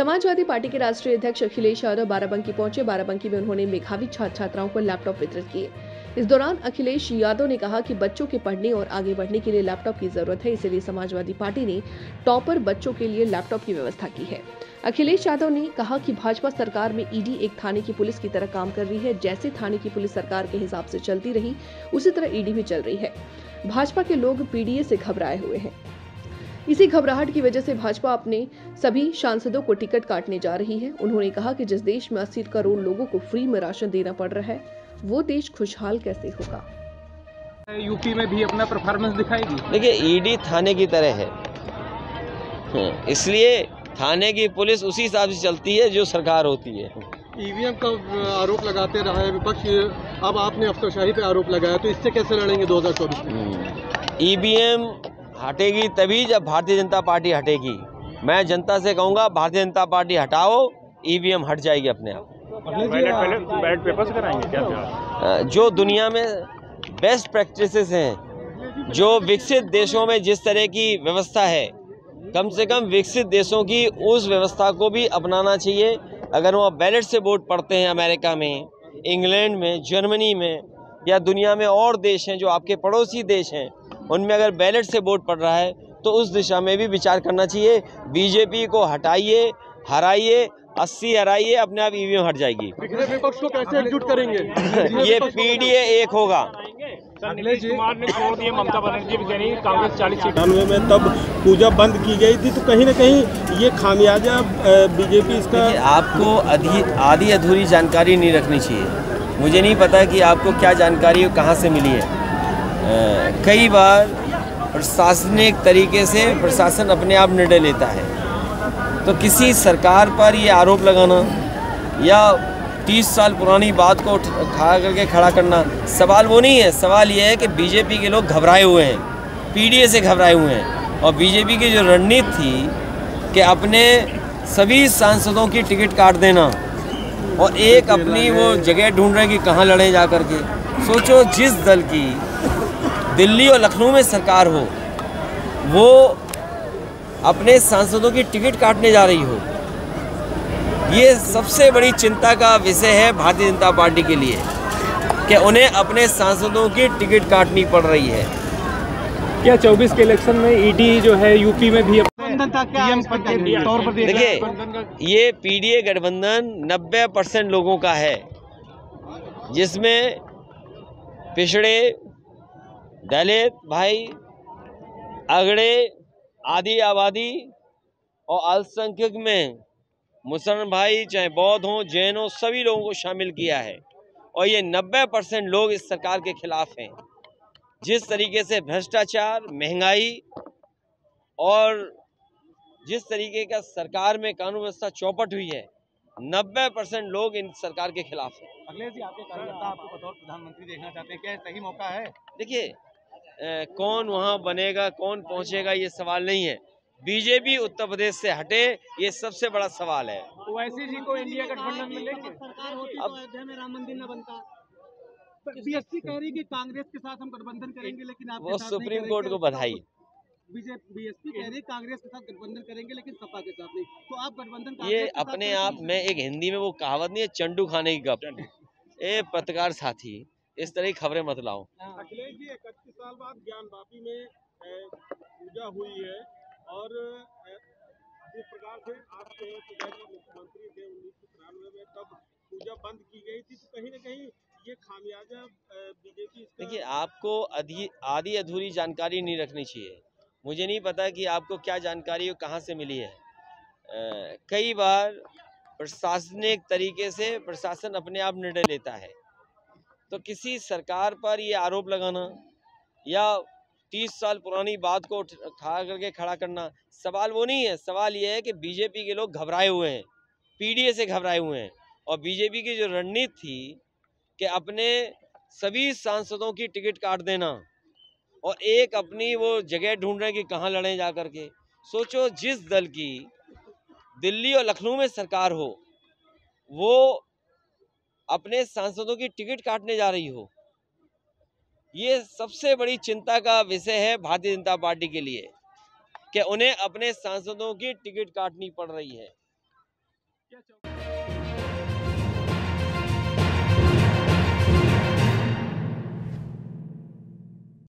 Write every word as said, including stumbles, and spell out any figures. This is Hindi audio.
समाजवादी पार्टी के राष्ट्रीय अध्यक्ष अखिलेश यादव बाराबंकी पहुंचे। बाराबंकी में उन्होंने मेधावी छात्र छात्राओं को लैपटॉप वितरित किए। इस दौरान अखिलेश यादव ने कहा कि बच्चों के पढ़ने और आगे बढ़ने के लिए लैपटॉप की जरूरत है, इसलिए समाजवादी पार्टी ने टॉपर बच्चों के लिए लैपटॉप की व्यवस्था की है। अखिलेश यादव ने कहा कि भाजपा सरकार में ईडी एक थाने की पुलिस की तरह काम कर रही है। जैसे थाने की पुलिस सरकार के हिसाब से चलती रही, उसी तरह ईडी भी चल रही है। भाजपा के लोग पीडीए से घबराए हुए हैं। इसी घबराहट की वजह से भाजपा अपने सभी सांसदों को टिकट काटने जा रही है। उन्होंने कहा कि जिस देश में अस्सी करोड़ लोगों को फ्री में राशन देना पड़ रहा है, वो देश खुशहाल कैसे होगा। यूपी में भी अपना परफॉर्मेंस दिखाएगी। देखिए, ईडी थाने की तरह है, इसलिए थाने की पुलिस उसी हिसाब से चलती है जो सरकार होती है। ईवीएम का आरोप लगाते रहा है विपक्ष, अब आपने अफसरशाही पे आरोप लगाया, तो इससे कैसे लड़ेंगे दो हज़ार चौबीस में? ईवीएम हटेगी तभी जब भारतीय जनता पार्टी हटेगी। मैं जनता से कहूँगा, भारतीय जनता पार्टी हटाओ, ईवीएम हट जाएगी अपने आप। बैलेट पेपर्स कराएंगे क्या? जो दुनिया में बेस्ट प्रैक्टिसेस हैं, जो विकसित देशों में जिस तरह की व्यवस्था है, कम से कम विकसित देशों की उस व्यवस्था को भी अपनाना चाहिए। अगर वहाँ बैलेट से वोट पड़ते हैं, अमेरिका में, इंग्लैंड में, जर्मनी में, या दुनिया में और देश हैं जो आपके पड़ोसी देश हैं, उनमें अगर बैलेट से वोट पड़ रहा है तो उस दिशा में भी विचार करना चाहिए। बीजेपी को हटाइए, हराइए, अस्सी हराइए, अपने आप ईवीएम हट जाएगी। विपक्ष को कैसे एकजुट करेंगे? ये पीडीए एक होगा। नीतीश कुमार ने छोड़ दिए, ममता बनर्जी भी कह कांग्रेस चालीस सीट में तब पूजा बंद की गई थी, तो कहीं ना कहीं ये खामियाजा बीजेपी इसका। आपको आधी आधी अधूरी जानकारी नहीं रखनी चाहिए। मुझे नहीं पता कि आपको क्या जानकारी कहाँ से मिली है। आ, कई बार प्रशासनिक तरीके से प्रशासन अपने आप निर्णय लेता है, तो किसी सरकार पर ये आरोप लगाना या तीस साल पुरानी बात को खड़ा करके खड़ा करना, सवाल वो नहीं है। सवाल ये है कि बीजेपी के लोग घबराए हुए हैं, पीडीए से घबराए हुए हैं। और बीजेपी की जो रणनीति थी कि अपने सभी सांसदों की टिकट काट देना और एक अपनी वो जगह ढूंढ रहे हैं कि कहाँ लड़े जा कर के। सोचो, जिस दल की दिल्ली और लखनऊ में सरकार हो, वो अपने सांसदों की टिकट काटने जा रही हो, ये सबसे बड़ी चिंता का विषय है भारतीय जनता पार्टी के लिए कि उन्हें अपने सांसदों की टिकट काटनी पड़ रही है। क्या चौबीस के इलेक्शन में ईडी जो है यूपी में भी देखिए, ये पीडीए गठबंधन नब्बे परसेंट लोगों का है, जिसमें पिछड़े, दलित भाई, अगड़े, आदि आबादी और अल्पसंख्यक में मुसलमान भाई, चाहे बौद्ध हों, जैन हों, सभी लोगों को शामिल किया है। और ये नब्बे परसेंट लोग इस सरकार के खिलाफ हैं। जिस तरीके से भ्रष्टाचार, महंगाई और जिस तरीके का सरकार में कानून व्यवस्था चौपट हुई है, नब्बे परसेंट लोग इन सरकार के खिलाफ हैं। अखिलेश जी, आपके कार्यकर्ता आपको बतौर प्रधानमंत्री देखना चाहते हैं, क्या सही मौका है? देखिए, कौन वहाँ बनेगा, कौन पहुँचेगा, ये सवाल नहीं है। बीजेपी उत्तर प्रदेश से हटे, ये सबसे बड़ा सवाल है। ओवैसी जी को इंडिया गठबंधन में लेके सरकार होती तो अयोध्या में राम मंदिर न बनता। बीएसपी कह रही कि कांग्रेस के साथ हम गठबंधन करेंगे, लेकिन आप वो सुप्रीम कोर्ट को बधाई। बीएसपी कह रही कांग्रेस के साथ गठबंधन करेंगे, लेकिन सपा के साथ नहीं, तो आप गठबंधन ये अपने आप में एक हिंदी में वो कहावत नहीं है, चंडू खाने की गप। ए पत्रकार साथी, इस तरह की खबरें मत लाओ। अखिलेश जी, इकतीस साल बाद ज्ञानवापी में पूजा हुई है और जिस प्रकार से आपके मुख्यमंत्री थे उन्नीस सौ तिरानवे में, तब पूजा बंद की गई थी, तो कहीं ना कहीं ये खामियाजा बीजेपी। देखिए, आपको आधी आधी अधूरी जानकारी नहीं रखनी चाहिए। मुझे नहीं पता कि आपको क्या जानकारी हो कहाँ से मिली है। आ, कई बार प्रशासनिक तरीके से प्रशासन अपने आप निर्णय लेता है, तो किसी सरकार पर ये आरोप लगाना या तीस साल पुरानी बात को खड़ा करके खड़ा करना, सवाल वो नहीं है। सवाल ये है कि बीजेपी के लोग घबराए हुए हैं, पीडीए से घबराए हुए हैं। और बीजेपी की जो रणनीति थी कि अपने सभी सांसदों की टिकट काट देना और एक अपनी वो जगह ढूंढ रहे हैं कि कहाँ लड़े जा कर के। सोचो, जिस दल की दिल्ली और लखनऊ में सरकार हो, वो अपने सांसदों की टिकट काटने जा रही हो, ये सबसे बड़ी चिंता का विषय है भारतीय जनता पार्टी के लिए कि उन्हें अपने सांसदों की टिकट काटनी पड़ रही है। क्या चाहोगे?